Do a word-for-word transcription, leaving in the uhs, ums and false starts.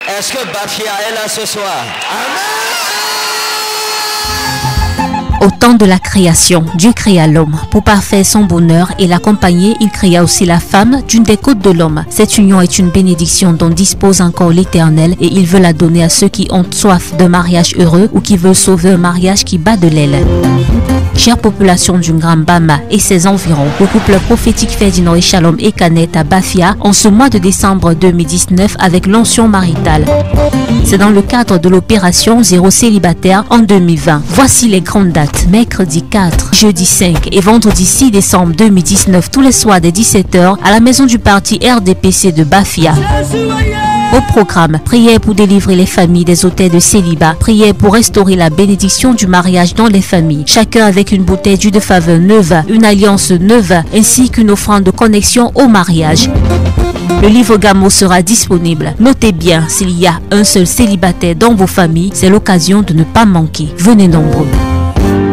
Est-ce que Bafia est là ce soir? Amen. Au temps de la création, Dieu créa l'homme. Pour parfaire son bonheur et l'accompagner, il créa aussi la femme d'une des côtes de l'homme. Cette union est une bénédiction dont dispose encore l'Éternel et il veut la donner à ceux qui ont soif d'un mariage heureux ou qui veulent sauver un mariage qui bat de l'aile. Chère population du Grand Bama et ses environs, le couple prophétique Ferdinand et Shalom Ekanet à Bafia en ce mois de décembre deux mille dix-neuf avec l'onction maritale. C'est dans le cadre de l'opération Zéro Célibataire en deux mille vingt. Voici les grandes dates. Mercredi quatre, jeudi cinq et vendredi six décembre deux mille dix-neuf, tous les soirs dès dix-sept heures à la maison du parti R D P C de Bafia. Au programme, prière pour délivrer les familles des autels de célibat, prière pour restaurer la bénédiction du mariage dans les familles, chacun avec une bouteille d'huile de faveur neuve, une alliance neuve, ainsi qu'une offrande de connexion au mariage. Le livre Gamo sera disponible. Notez bien, s'il y a un seul célibataire dans vos familles, c'est l'occasion de ne pas manquer. Venez nombreux.